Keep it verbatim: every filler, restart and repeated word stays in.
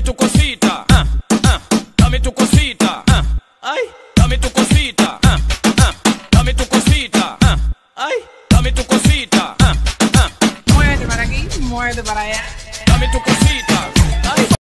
tu cosita, ah, ah, dame tu cosita, ah, ay, dame tu cosita, ah, ah, dame tu cosita, ah, ay, dame tu cosita, ah, ah, muévete para aquí, muévete para allá, dame tu cosita.